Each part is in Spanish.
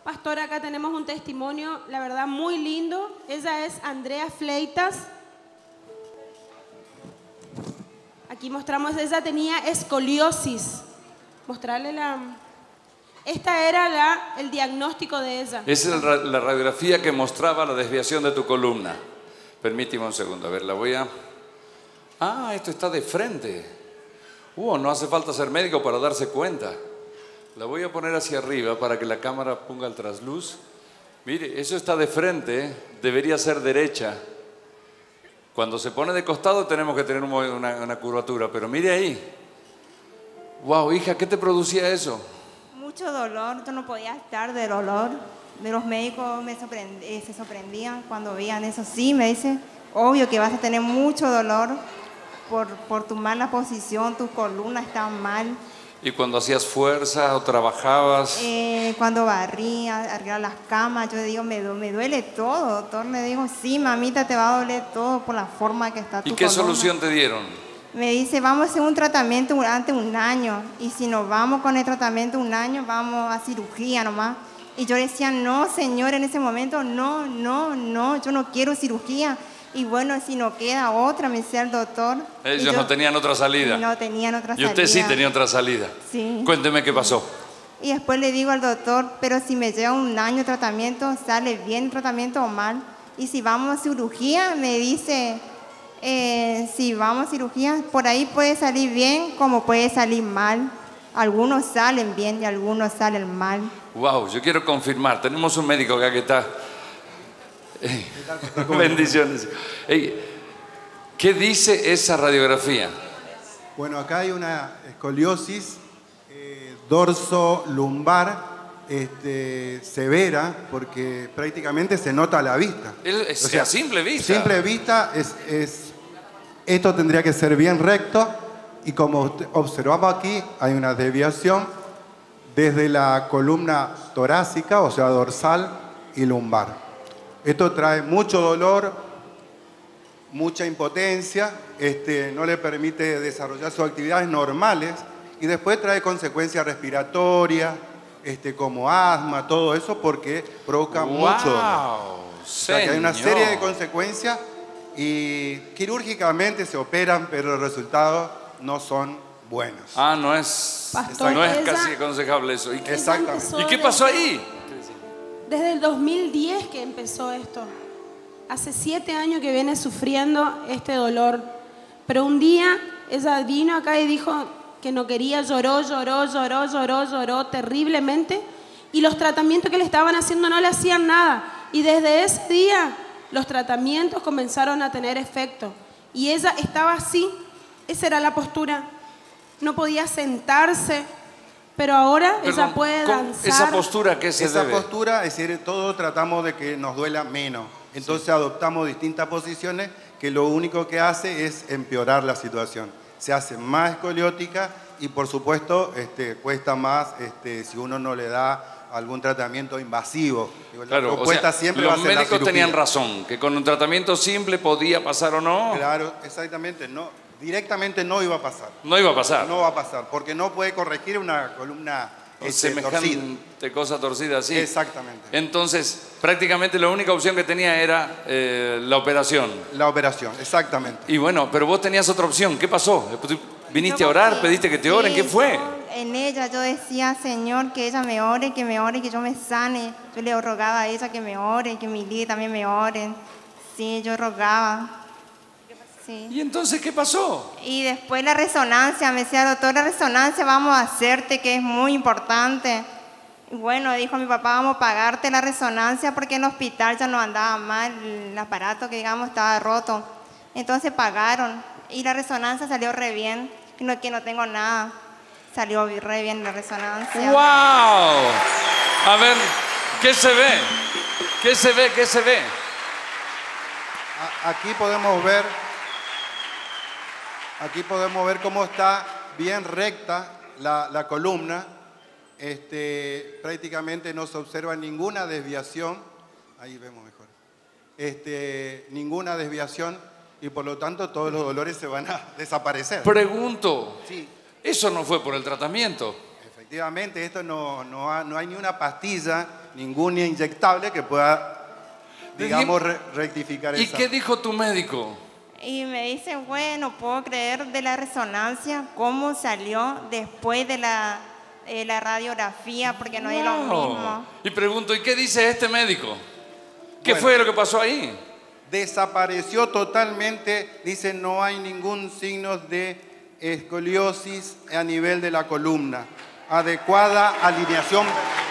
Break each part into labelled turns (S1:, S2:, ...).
S1: Pastor, acá tenemos un testimonio, la verdad, muy lindo. Ella es Andrea Fleitas. Aquí mostramos, ella tenía escoliosis. Mostrarle la... Esta era el diagnóstico de ella.
S2: Esa es la radiografía que mostraba la desviación de tu columna. Permíteme un segundo, a ver, la voy a... Ah, esto está de frente. No hace falta ser médico para darse cuenta. La voy a poner hacia arriba para que la cámara ponga el trasluz. Mire, eso está de frente, debería ser derecha. Cuando se pone de costado tenemos que tener una curvatura, pero mire ahí. Wow, hija, ¿qué te producía eso?
S3: Mucho dolor, yo no podía estar de dolor. De los médicos se sorprendían cuando veían eso. Sí, me dice, obvio que vas a tener mucho dolor por tu mala posición, tu columna está mal.
S2: ¿Y cuando hacías fuerza o trabajabas?
S3: Cuando barría, arreglar las camas, yo le digo, me duele todo, doctor. Le digo, sí, mamita, te va a doler todo por la forma que está tu
S2: columna. ¿Y qué solución te dieron?
S3: Me dice, vamos a hacer un tratamiento durante un año. Y si nos vamos con el tratamiento un año, vamos a cirugía nomás. Y yo decía, no, señor, en ese momento, no, yo no quiero cirugía. Y bueno, si no queda otra, me decía el doctor.
S2: Ellos no tenían otra salida.
S3: No tenían otra salida.
S2: Y usted sí tenía otra salida.
S3: Sí.
S2: Cuénteme qué pasó.
S3: Y después le digo al doctor, pero si me lleva un año de tratamiento, ¿sale bien el tratamiento o mal? Y si vamos a cirugía, me dice, si vamos a cirugía, por ahí puede salir bien como puede salir mal. Algunos salen bien y algunos salen mal.
S2: Wow, yo quiero confirmar. Tenemos un médico acá que está... Bendiciones. ¿Qué dice esa radiografía?
S4: Bueno, acá hay una escoliosis dorso-lumbar severa, porque prácticamente se nota a la vista.
S2: O sea, a simple vista.
S4: Simple vista, esto tendría que ser bien recto, y como observamos aquí, hay una desviación desde la columna torácica, o sea, dorsal y lumbar. Esto trae mucho dolor, mucha impotencia, no le permite desarrollar sus actividades normales, y después trae consecuencias respiratorias, como asma, todo eso, porque provoca mucho dolor. O sea, que hay una serie de consecuencias y quirúrgicamente se operan, pero los resultados no son buenos.
S2: Ah, no es,
S1: Pastor,
S2: no es casi aconsejable eso.
S4: Exactamente.
S2: ¿Y qué pasó ahí?
S1: Desde el 2010 que empezó esto. Hace 7 años que viene sufriendo este dolor. Pero un día ella vino acá y dijo que no quería, lloró terriblemente. Y los tratamientos que le estaban haciendo no le hacían nada. Y desde ese día los tratamientos comenzaron a tener efecto. Y ella estaba así. Esa era la postura. No podía sentarse. Pero ahora ella puede danzar.
S2: ¿Esa postura a qué se debe?
S4: Esa postura, es decir, todos tratamos de que nos duela menos. Entonces adoptamos distintas posiciones que lo único que hace es empeorar la situación. Se hace más escoliótica y, por supuesto, cuesta más si uno no le da algún tratamiento invasivo.
S2: Claro, o sea, siempre los médicos tenían razón, que con un tratamiento simple podía pasar o no.
S4: Claro, exactamente, no. Directamente no iba a pasar.
S2: No iba a pasar.
S4: No va a pasar, porque no puede corregir una columna
S2: semejante cosa torcida así.
S4: Exactamente.
S2: Entonces, prácticamente la única opción que tenía era la operación.
S4: La operación, exactamente.
S2: Y bueno, pero vos tenías otra opción. ¿Qué pasó? ¿Viniste a orar? ¿Pediste que te oren? ¿Qué fue?
S3: En ella yo decía, Señor, que ella me ore, que yo me sane. Yo le rogaba a ella que me ore, que mi líder también me oren. Sí, yo rogaba. Sí.
S2: ¿Y entonces qué pasó?
S3: Y después la resonancia, me decía, doctor, la resonancia vamos a hacerte, que es muy importante. Y bueno, dijo mi papá, vamos a pagarte la resonancia porque en el hospital ya no andaba mal, el aparato que digamos estaba roto. Entonces pagaron y la resonancia salió re bien, que no tengo nada, salió re bien la resonancia.
S2: ¡Wow! A ver, ¿qué se ve? ¿Qué se ve? ¿Qué se ve?
S4: Aquí podemos ver cómo está bien recta la columna. Prácticamente no se observa ninguna desviación. Ahí vemos mejor. Ninguna desviación, y por lo tanto todos los dolores se van a desaparecer.
S2: Pregunto,
S4: sí.
S2: ¿Eso no fue por el tratamiento?
S4: Efectivamente, esto no hay ni una pastilla ningún inyectable que pueda, digamos, rectificar
S2: ¿Y
S4: esa.
S2: qué dijo tu médico?
S3: Y me dice, bueno, puedo creer de la resonancia, cómo salió después de la radiografía, porque no es lo mismo.
S2: Y pregunto, ¿y qué dice este médico? ¿Qué
S4: Bueno,
S2: fue lo que pasó ahí?
S4: Desapareció totalmente, dice, no hay ningún signo de escoliosis a nivel de la columna. Adecuada alineación.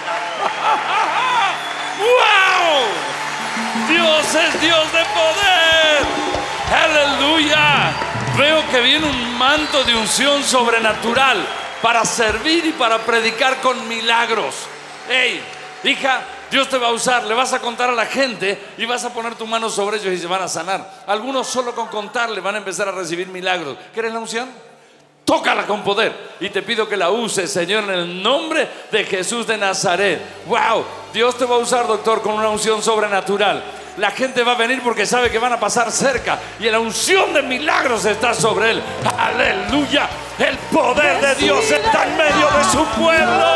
S2: ¡Wow! Dios es Dios de poder. ¡Aleluya! Veo que viene un manto de unción sobrenatural para servir y para predicar con milagros. ¡Ey, hija! Dios te va a usar, le vas a contar a la gente y vas a poner tu mano sobre ellos y se van a sanar. Algunos solo con contarle van a empezar a recibir milagros. ¿Quieres la unción? Tócala con poder y te pido que la uses, Señor, en el nombre de Jesús de Nazaret. ¡Wow! Dios te va a usar, doctor, con una unción sobrenatural. La gente va a venir porque sabe que van a pasar cerca y la unción de milagros está sobre él. ¡Aleluya! El poder de Dios está en medio de su pueblo.